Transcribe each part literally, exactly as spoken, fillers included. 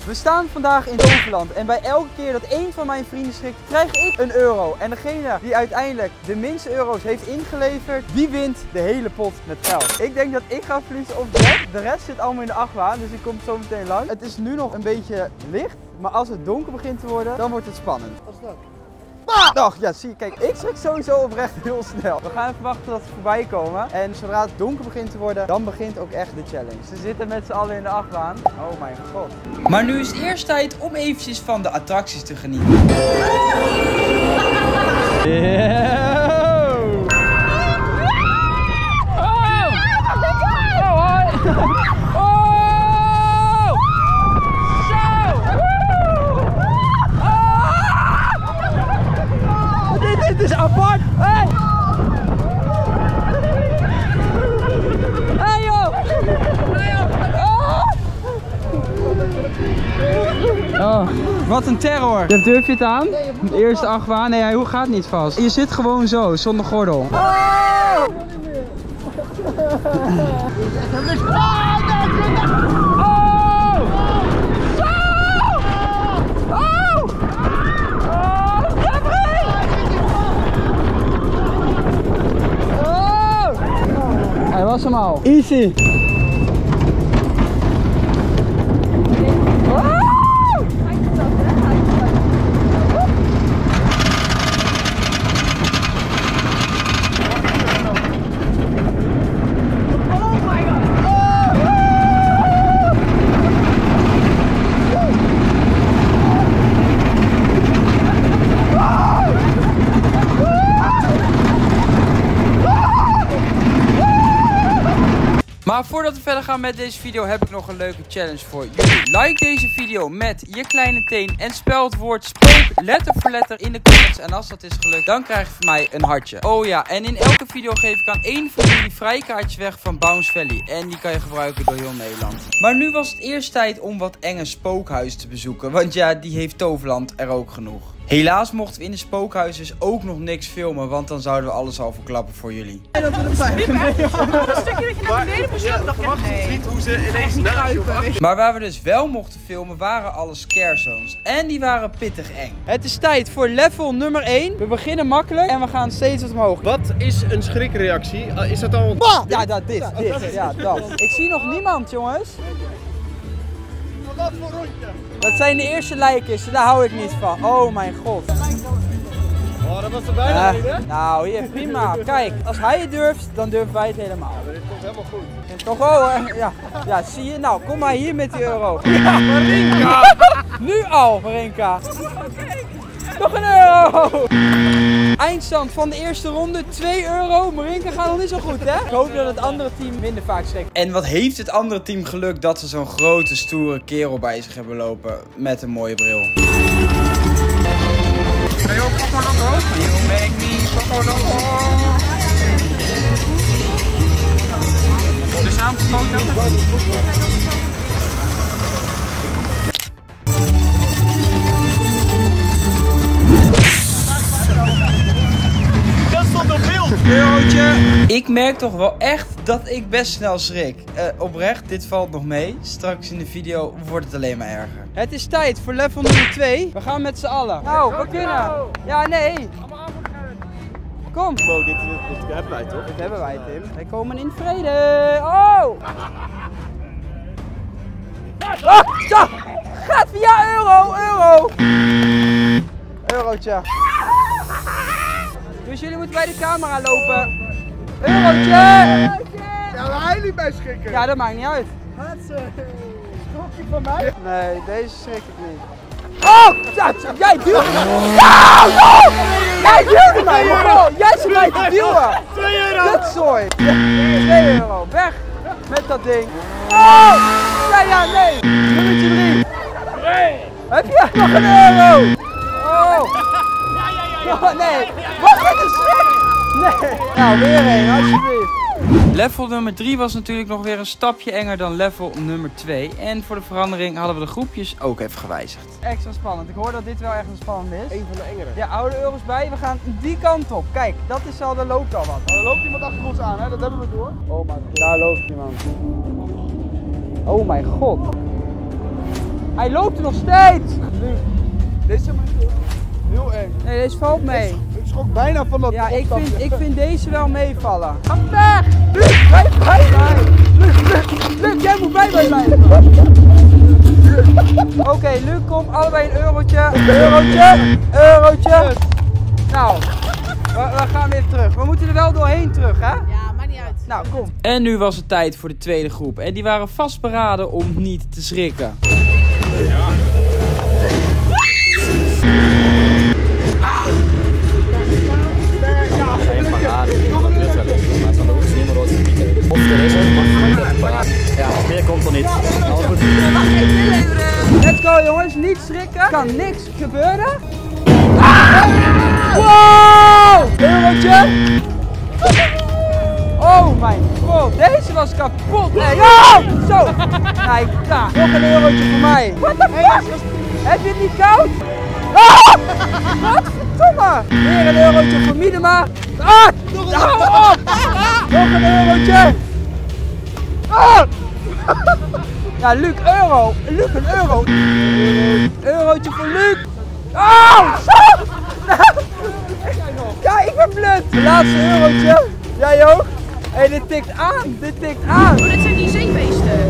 We staan vandaag in Toverland en bij elke keer dat één van mijn vrienden schrikt, krijg ik een euro. En degene die uiteindelijk de minste euro's heeft ingeleverd, die wint de hele pot met geld. Ik denk dat ik ga verliezen op Brett. De rest zit allemaal in de achtbaan, dus ik kom zo meteen langs. Het is nu nog een beetje licht, maar als het donker begint te worden, dan wordt het spannend. Wat is dat? Dag, ja zie je, kijk, ik schrik sowieso oprecht heel snel. We gaan even wachten tot ze voorbij komen. En zodra het donker begint te worden, dan begint ook echt de challenge. Ze zitten met z'n allen in de achtbaan. Oh mijn god. Maar nu is het eerst tijd om eventjes van de attracties te genieten. Yeah. Dit is apart! Hey! Hey joh! Hey joh! Oh. Oh, wat een terror! Durf je het aan? De eerste achtbaan? Nee, hoe gaat niet vast? Je zit gewoon zo, zonder gordel. Oh! Hij was hem al. Easy. Maar voordat we verder gaan met deze video heb ik nog een leuke challenge voor jullie. Like deze video met je kleine teen en spel het woord spook letter voor letter in de comments. En als dat is gelukt, dan krijg je van mij een hartje. Oh ja, en in elke video geef ik aan één van jullie vrijkaartjes weg van Bounce Valley. En die kan je gebruiken door heel Nederland. Maar nu was het eerst tijd om wat enge spookhuizen te bezoeken. Want ja, die heeft Toverland er ook genoeg. Helaas mochten we in de spookhuis dus ook nog niks filmen, want dan zouden we alles al verklappen voor jullie. En dat we er zijn. Een stukje dat je naar beneden moest gaan, dacht ik niet hoe ze ineens naar. Maar waar we dus wel mochten filmen waren alle scare zones. En die waren pittig eng. Het is tijd voor level nummer één. We beginnen makkelijk en we gaan steeds wat omhoog. Wat is een schrikreactie? Is dat al... Ja, dat, dit, dit. Ja, dat. Ik zie nog niemand, jongens. Wat voor rondje? Dat zijn de eerste lijken, daar hou ik niet van. Oh mijn god. Oh, dat was er bijna niet, hè? Nou, hier, prima. Kijk, als hij het durft, dan durven wij het helemaal. Ja, dit komt helemaal goed. En toch wel hoor. Ja. Ja, zie je? Nou, kom maar hier met die euro. Ja, Marinka. Nu al, Marinka. Nog een euro. Eindstand van de eerste ronde, twee euro. Marinka gaat nog niet zo goed, hè? Ik hoop dat het andere team minder vaak schrikt. En wat heeft het andere team geluk dat ze zo'n grote, stoere kerel bij zich hebben lopen met een mooie bril. Hey, oh, Coco Loco. You make me Coco Loco. Dus aan het Eurotje. Ik merk toch wel echt dat ik best snel schrik. Uh, oprecht, dit valt nog mee. Straks in de video wordt het alleen maar erger. Het is tijd voor level nummer twee. We gaan met z'n allen. Nou, we kunnen. Ja, nee. Kom. Wow, dit, dit, dit hebben wij toch? Dit hebben wij, Tim. Wij komen in vrede. Oh! Oh, ja. Gaat via euro, euro. Eurotje. Dus jullie moeten bij de camera lopen. Eurotje! Ja, maar hij liet mij schrikken. Ja, dat maakt niet uit. Schrok je van mij? Nee, deze schrik ik niet. Oh! Ja, jij duwde me! Ja! No! Jij duwde mij! Oh, jij zit mij te duwen! twee euro! Kutzooi! twee euro. Weg met dat ding. Oh! Ja, ja, nee! Nummertje drie. Nee! Heb je nog een euro? Oh! Oh, nee! Wat met een schrik! Nee! Nou, weer één, alsjeblieft. Level nummer drie was natuurlijk nog weer een stapje enger dan level nummer twee. En voor de verandering hadden we de groepjes ook even gewijzigd. Extra spannend. Ik hoor dat dit wel echt een spannend is. Eén van de engere. Ja, hou de euro's bij. We gaan die kant op. Kijk, dat is al, daar loopt al wat. Oh, er loopt iemand achter ons aan, hè? Dat hebben we door. Oh mijn god. Daar loopt iemand. Oh mijn god. Hij loopt er nog steeds. Deze is heel eng. Nee, deze valt mee. Ik schrok bijna van dat. Ja, ik vind, ik vind deze wel meevallen. Ga weg! Luc, blijf bij mij! Luc, Luc, Luc, jij moet bij mij blijven. Oké, okay, Luc, kom, allebei een eurotje. Eurotje, eurotje. Nou, we, we gaan weer terug. We moeten er wel doorheen terug, hè? Ja, maakt niet uit. Nou, kom. En nu was het tijd voor de tweede groep. En die waren vastberaden om niet te schrikken. Ja. Ja, meer komt er niet. Let's go jongens, niet schrikken. Kan niks gebeuren. Ah! Wow! Eurotje. Oh mijn god, deze was kapot. Nee, oh! Zo. Kijk, daar. Nog een eurotje voor mij. What the fuck? Heb je het niet koud? Ah! Wat verdomme. Weer een eurotje voor Miedema. Ah! Hou op! Nog een eurotje. Ah! Ja, Luc, euro. Luc, een euro. Eurotje voor Luc. Oh! Zo! Ja, ik ben blut. De laatste eurotje. Jij ook? Hé, hey, dit tikt aan. Dit tikt aan. Oh, dit zijn die zeebeesten.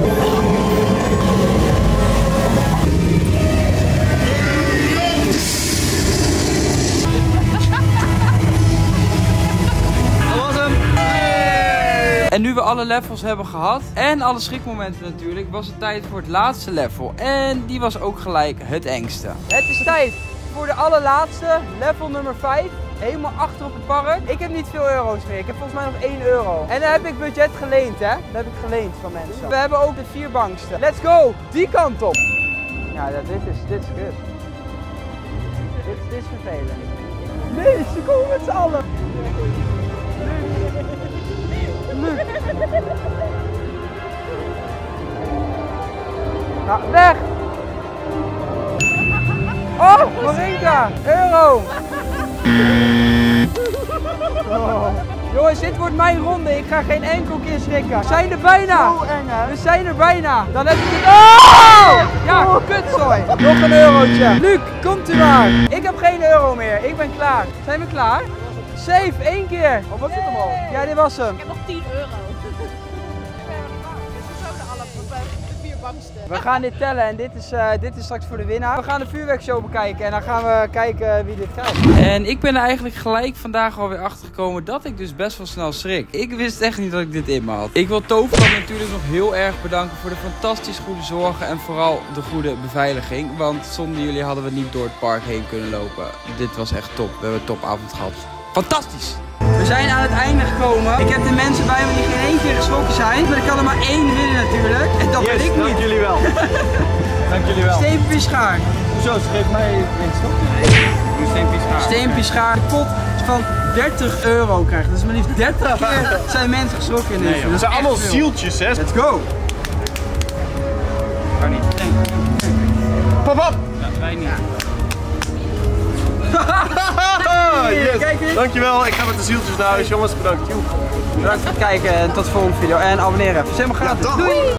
En nu we alle levels hebben gehad en alle schrikmomenten natuurlijk, was het tijd voor het laatste level. En die was ook gelijk het engste. Het is tijd voor de allerlaatste, level nummer vijf. Helemaal achter op het park. Ik heb niet veel euro's meer. Ik heb volgens mij nog één euro. En daar heb ik budget geleend, hè. Dat heb ik geleend van mensen. We hebben ook de vier banksten. Let's go! Die kant op! Ja, dit is, dit is kut. Dit, dit is vervelend. Nee, ze komen met z'n allen. Luc. Nou, weg! Oh, Marinka! Euro! Oh. Jongens, dit wordt mijn ronde. Ik ga geen enkel keer schrikken. We zijn er bijna! Zo eng, hè? We zijn er bijna! Dan heb ik het... Oh! Ja, kutzooi! Nog een eurotje. Luc, komt u maar! Ik heb geen euro meer. Ik ben klaar. Zijn we klaar? Save, één keer! Of was dit hem al? Ja, dit was hem. Ik heb nog tien euro. Dit is zo de alle de vier banksten. We gaan dit tellen en dit is, uh, dit is straks voor de winnaar. We gaan de vuurwerkshow bekijken en dan gaan we kijken wie dit krijgt. En ik ben er eigenlijk gelijk vandaag alweer achter gekomen dat ik dus best wel snel schrik. Ik wist echt niet dat ik dit in me had. Ik wil Toverland natuurlijk nog heel erg bedanken voor de fantastisch goede zorgen en vooral de goede beveiliging. Want zonder jullie hadden we niet door het park heen kunnen lopen. Dit was echt top. We hebben een topavond gehad. Fantastisch! We zijn aan het einde gekomen. Ik heb de mensen bij me die geen één keer geschrokken zijn. Maar ik kan er maar één winnen natuurlijk. En dat ben Yes, ik niet. dank jullie wel. Dank jullie wel. Steenpie Schaar. Hoezo? Ze geeft mij geen stop. Nee, Steenpie Schaar. Steenpie Schaar. De pot van dertig euro krijgt. Dus maar liefst dertig keer zijn mensen geschrokken in deze. Nee, dat zijn allemaal zieltjes, hè? Let's go! Kan niet. Nee. Pop op! Ja, wij niet. Yes. Kijk eens. Dankjewel, ik ga met de zieltjes naar huis. Jongens, bedankt. Bedankt voor het kijken en tot de volgende video. En abonneren. Het is helemaal gratis. Ja, Doei!